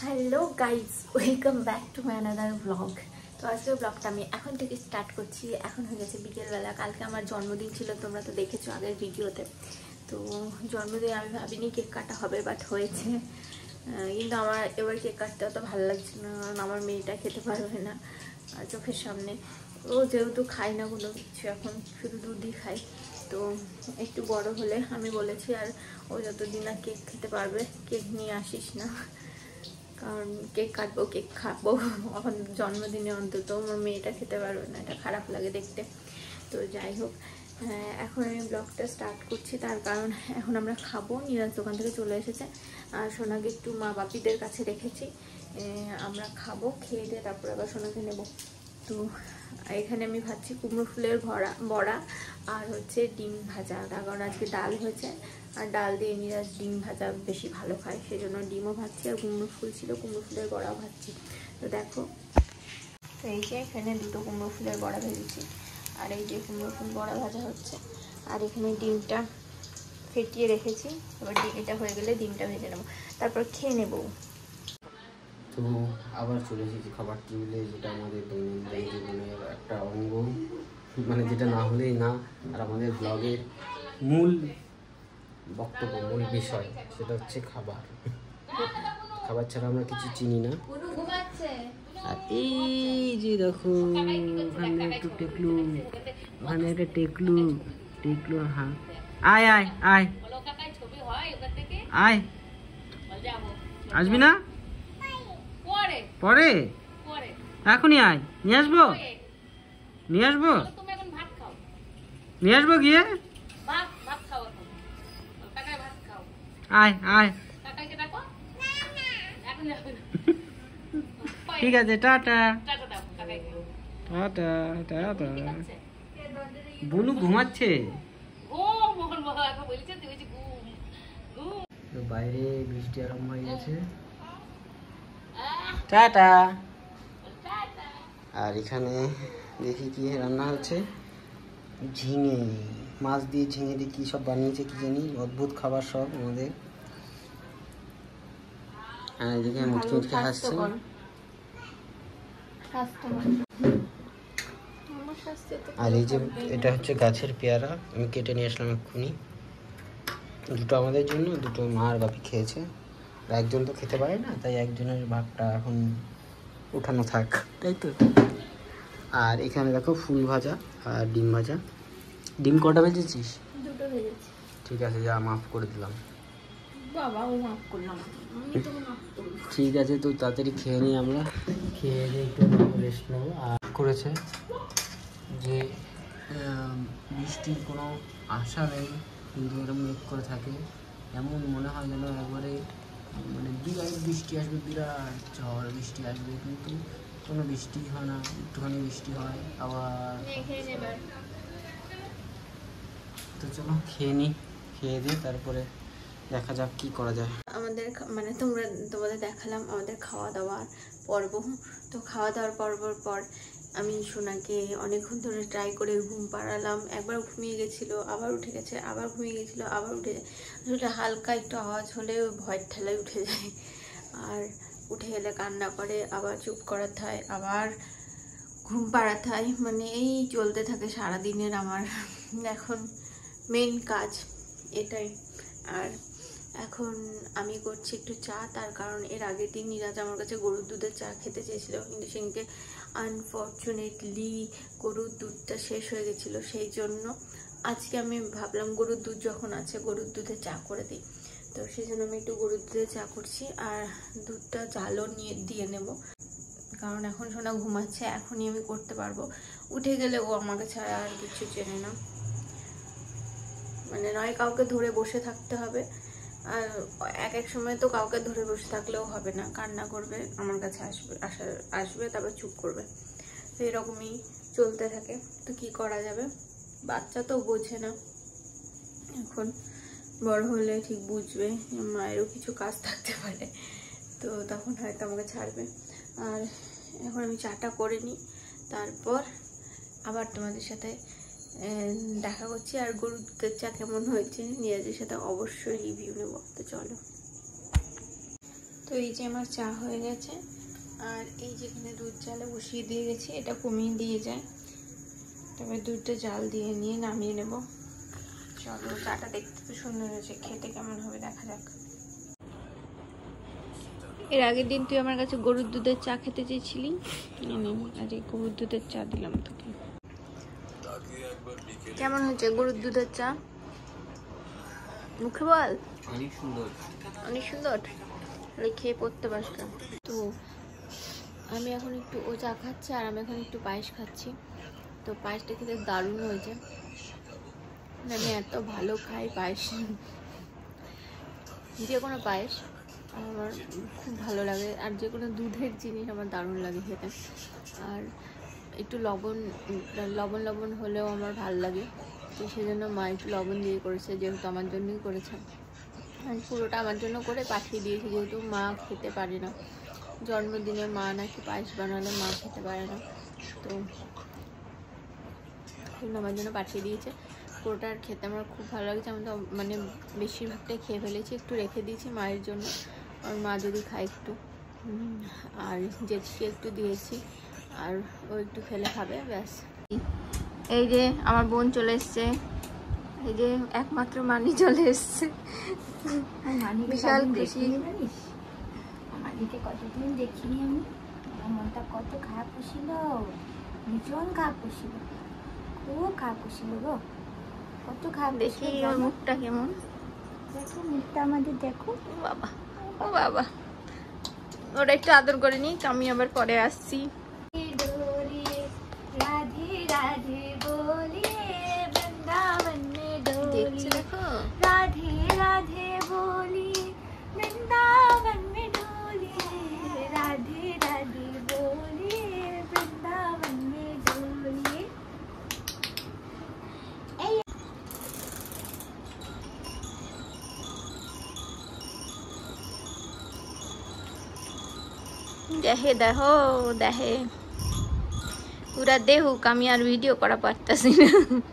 Hello guys, welcome back to my another blog. তো আজকের ব্লগটা আমি এখন থেকে স্টার্ট করছি। এখন হয়ে গেছে বিকেলবেলা। কালকে আমার জন্মদিন ছিল, তোমরা তো দেখেছো আগের ভিডিওতে। তো জন্মদিন আমি ভাবিনি কেক কাটা হবে, বাট হয়েছে। কিন্তু আমার এবার কেক কাটতে অত ভালো লাগছে না, কারণ আমার মেয়েটা খেতে পারবে না চোখের সামনে। ও যেহেতু খায় না কোনো কিছু, এখন শুধু দুধই খায়। তো একটু বড় হলে আমি বলেছি, আর ও যতদিন না কেক খেতে পারবে কেক নিয়ে আসিস না, কারণ কেক কাটবো কেক খাবো, এখন জন্মদিনে অন্তত আমার মেয়েটা খেতে পারবে না, এটা খারাপ লাগে দেখতে। তো যাই হোক, এখন আমি ব্লগটা স্টার্ট করছি, তার কারণ এখন আমরা খাবো। নিরাজ দোকান থেকে চলে এসেছে, আর সোনাকে একটু মা বাপিদের কাছে রেখেছি। আমরা খাবো, খেয়ে দিয়ে তারপর আবার সোনাকে নেব। তো এখানে আমি ভাবছি কুমড়ো ফুলের বড়া আর হচ্ছে ডিম ভাজা, কারণ আজকে ডাল হয়েছে, আর ডাল দিয়ে নিরাজ ডিম ভাজা বেশি ভালো খায়, সেই জন্য ডিমও ভাজছি, আর কুমড়ো ফুল ছিল কুমড়ো ফুলের বড়াও ভাজছি। তো দেখো, তো এই যে এখানে দুটো কুমড়ো ফুলের বড়া ভেজেছি, আর এই যে কুমড়ো ফুল বড়া ভাজা হচ্ছে, আর এখানে ডিমটা ফেটিয়ে রেখেছি। এবার এটা হয়ে গেলে ডিমটা ভেজে নেবো, তারপর খেয়ে নেবো। তো আবার চলে এসেছি খাবার টেবিলে, যেটা আমাদের দৈনন্দিন জীবনের একটা অঙ্গ, মানে যেটা না হলেই না। আর আমাদের ব্লগের মূল বক্তব্য, মূল বিষয়, সেটা হচ্ছে খাবার। খাবার ছাড়া আমরা কিছু চিনি না। আর এই যে দেখো, ওখানে একটু টেকলু, ওখানে একটা টেকলু টেকলু, হ্যাঁ আয় আয় আয় আয়, আসবি না পরে? এখনই আয়, নিয়ে আসবো নিয়ে আসবো নিয়ে আসবো গিয়ে, আয় আয়। ঠিক আছে, টাটা টাটা টাটা। বুনু ঘুমাচ্ছে, বাইরে বৃষ্টি আরম্ভ হয়ে গেছে। টাটা। আর এখানে দেখি কি রান্না হচ্ছে, ঝিঙে মাছ দিয়ে, ঝিঙে দিয়ে কি সব বানিয়েছে কি জানি, অদ্ভুত খাবার সব আমাদের। আর এদিকে মুচকি মুচকি হাসছে। আর এই যে এটা হচ্ছে গাছের পেয়ারা, আমি কেটে নিয়ে আসলাম এক্ষুনি। দুটো আমাদের জন্য, দুটো মা আর বাপি খেয়েছে, একজন তো খেতে পারে না, তাই একজনের ভাগটা এখন উঠানো থাক, তাই তো। আর এখানে দেখো ফুল ভাজা আর ডিম ভাজা। ডিম কটা ভেজেছিস? দুটো ভেজেছি। ঠিক আছে, যা মাফ করে দিলাম। বাবাও মাফ করলাম, আমি তো মাফ করলাম। ঠিক আছে, তো তাড়াতাড়ি খেয়ে নিই, আমরা খেয়ে দিয়ে একটু রেস্ট নেবো। আর করেছে যে বৃষ্টির কোনো আশা নেই, কিন্তু এরকম মেঘ করে থাকে, এমন মনে হয় যেন একবারে মানে বিরাট বৃষ্টি আসবে, বিরাট ঝড় বৃষ্টি আসবে, কিন্তু কোনো বৃষ্টি হয় না। একটুখানি বৃষ্টি হয় আবার। তো চলো খেয়ে নিই, খেয়ে দিয়ে তারপরে দেখা যাক কি করা যায়। আমাদের মানে তোমাদের দেখালাম আমাদের খাওয়া দাওয়ার পর্ব। তো খাওয়া দাওয়ার পর্বর পর আমি সোনাকে অনেকক্ষণ ধরে ট্রাই করে ঘুম পাড়ালাম। একবার ঘুমিয়ে গেছিলো, আবার উঠে গেছে, আবার ঘুমিয়ে গেছিলো, আবার উঠে যায়। আসলে হালকা একটু আওয়াজ হলে ভয়ের ঠেলায় উঠে যায়, আর উঠে গেলে কান্না করে, আবার চুপ করাতে হয়, আবার ঘুম পাড়াতে হয়। মানে এই চলতে থাকে সারাদিনের আমার এখন মেন কাজ এটাই। আর এখন আমি করছি একটু চা, তার কারণ এর আগের দিন নিরাজ আমার কাছে গরুর দুধের চা খেতে চেয়েছিল, কিন্তু সেদিনকে আনফর্চুনেটলি গরুর দুধটা শেষ হয়ে গেছিলো, সেই জন্য আজকে আমি ভাবলাম গরুর দুধ যখন আছে গরুর দুধে চা করে দিই। তো সেই জন্য আমি একটু গরুর দুধে চা করছি, আর দুধটা জালও দিয়ে নেব, কারণ এখন সোনা ঘুমাচ্ছে, এখনই আমি করতে পারবো। উঠে গেলে ও আমাকে ছাড়া আর কিছু চেনে না, মানে নয় কাউকে ধরে বসে থাকতে হবে, আর এক সময় তো কাউকে ধরে বসে থাকলেও হবে না, কান্না করবে, আমার কাছে আসবে তারপর চুপ করবে। তো এরকমই চলতে থাকে। তো কি করা যাবে, বাচ্চা তো বোঝে না, এখন বড় হলে ঠিক বুঝবে, মায়েরও কিছু কাজ থাকতে পারে, তো তখন হয়তো আমাকে ছাড়বে। আর এখন আমি চাটা করে নিই, তারপর আবার তোমাদের সাথে দেখা করছি। আর গরুর দুধের চা কেমন হয়েছে নিরাজের সাথে অবশ্যই রিভিউ নেব। তো চলো। তো তো এই যে আমার চা হয়ে গেছে, আর এই যেখানে দুধ জালে বসিয়ে দিয়ে গেছি, এটা কমিয়ে দিয়ে যায়, তবে দুধটা জাল দিয়ে নিয়ে নামিয়ে নেব। চলো, চাটা দেখতে তো সুন্দর হয়েছে, খেতে কেমন হবে দেখা যাক। এর আগের দিন তুই আমার কাছে গরুর দুধের চা খেতে চেয়েছিলি, আর এই গরুর দুধের চা দিলাম তোকে। কেমন হয়েছে গরুর দুধের চা? মুখে বল। অনেক সুন্দর, অনেক সুন্দর। খেয়ে পড়তে পারস। তো আমি এখন একটু ও চা খাচ্ছে আর আমি এখন একটু পায়েস খাচ্ছি। তো পায়েসটা খেতে দারুণ হয়েছে, আমি এত ভালো খাই পায়েস, যে কোনো পায়েস আমার খুব ভালো লাগে, আর যে কোনো দুধের জিনিস আমার দারুণ লাগে খেতে। আর একটু লবণ লবণ হলেও আমার ভালো লাগে, তো সেজন্য মা একটু লবণ দিয়ে করেছে, যেহেতু আমার জন্যই করেছে। আর পুরোটা আমার জন্য করে পাঠিয়ে দিয়েছে, যেহেতু মা খেতে পারে না, জন্মদিনে মা নাকি পায়েস বানালে মা খেতে পারে না, তো আমার জন্য পাঠিয়ে দিয়েছে। পুরোটা আর খেতে আমার খুব ভালো লাগছে, আমি তো মানে বেশিরভাগটাই খেয়ে ফেলেছি, একটু রেখে দিয়েছি মায়ের জন্য, আর মা যদি খায় একটু, আর জেঠিকে একটু দিয়েছি, আর ও একটু খেলে খাবে, ব্যাস। এই যে আমার বোন চলে এসছে, এই যে একমাত্র মানি চলে এসছে, বিশাল খুশি। মানিকে কতদিন দেখিনি আমি, আমার মনটা কত খারাপ করছিল, ভীষণ খারাপ করছিল, খুব খারাপ করছিল গো, কত খারাপ। দেখি ওর মুখটা কেমন, দেখো মুখটা আমাদের, দেখো। বাবা, ও বাবা, ওরা একটু আদর করে নিই, আমি আবার পরে আসছি। রাধে রাধে बोलिए वृंदावन में डोलिए, देखो राधे राधे बोलिए वृंदावन में डोलिए, राधे राधे बोलिए वृंदावन में डोलिए। দেখে দেখো দেখে পুরা দেহুক, আমি আর ভিডিও করা পারতাছি না।